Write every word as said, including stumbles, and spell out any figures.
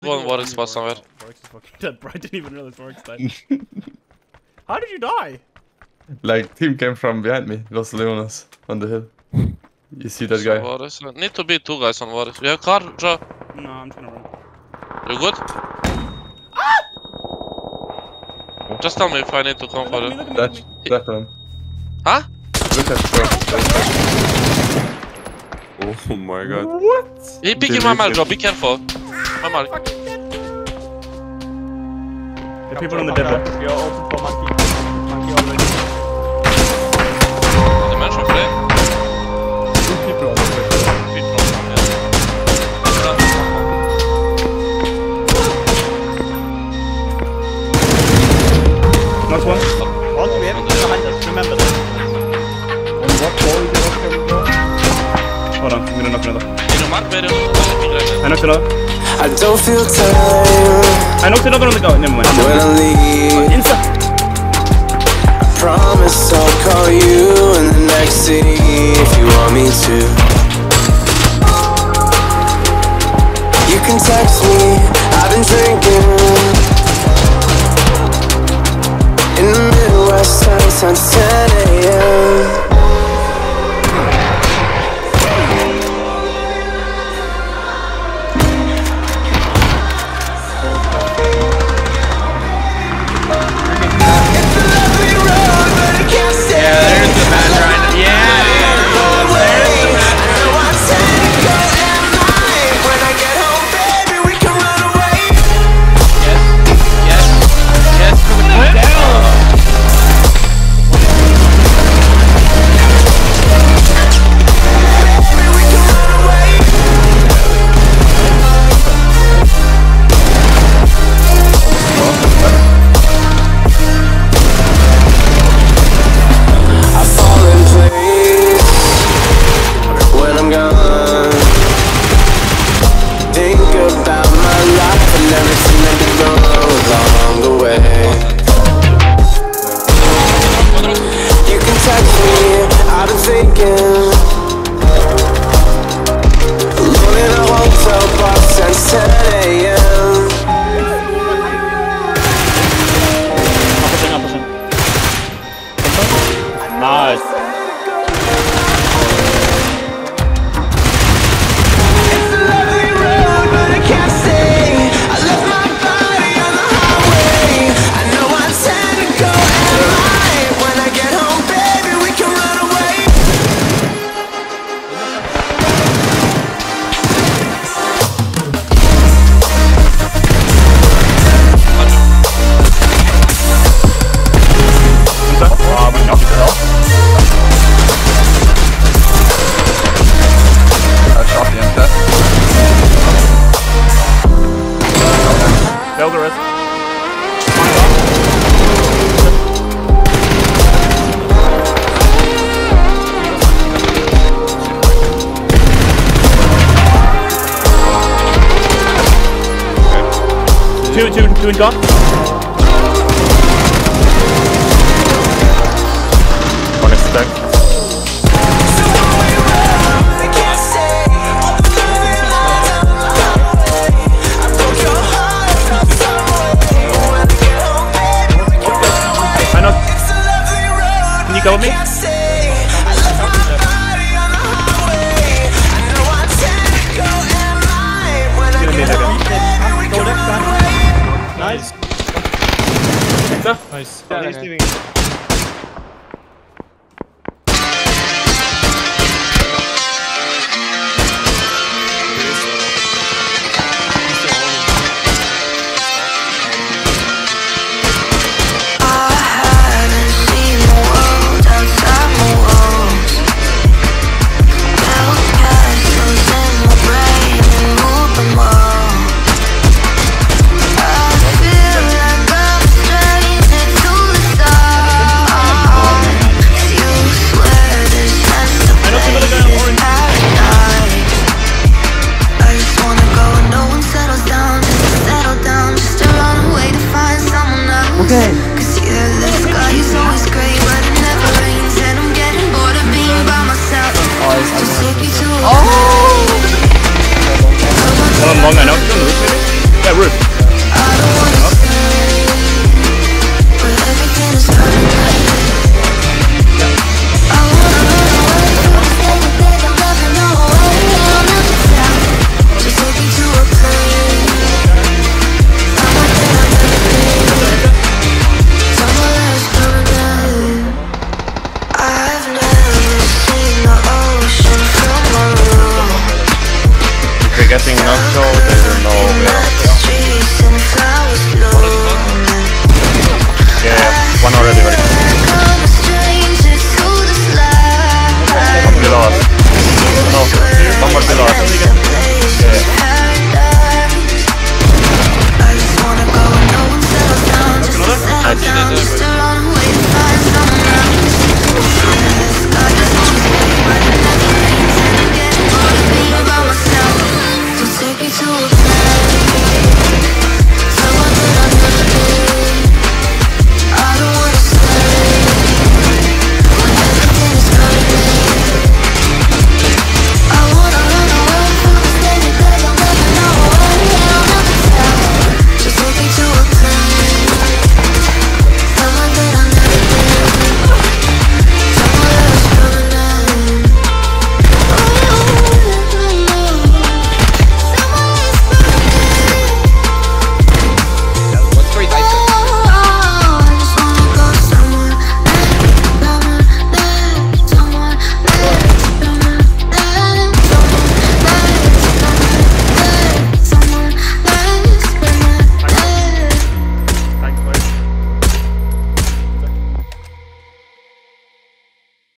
One Warwick's spot somewhere. Warwick's is fucking dead, bro. I didn't even realize Warwick's died. How did you die? Like, team came from behind me. Los Leones on the hill. You see that guy? Warwick's. Need to be two guys on Warwick's. We have car, Joe. No, I'm just gonna run. You good? Ah! Just tell me if I need to come Look for at me, you. look at me, That, look at me. that one. Huh? Look at bro. Oh my god. What? He picking my mark, Joe. Be careful. My mark. The people on the dead bed. We are open for monkey. Monkey already. Dimension play. Two people on the way. Last one. Also, we have behind us. Remember that. On what wall did you knock him down? Hold on, I'm gonna knock another. You know, mark better. I knocked another. I don't feel tired. I knocked another on the go. Never mind. When I leave, Insta. I promise I'll call you in the next city if you want me to. You can text me, I've been drinking in the Midwest time since ten A M Nice. Two, two, two and gone. One is stuck. I know. Can you go with me? Nice. Insta. Nice. Yeah, He's okay. leaving.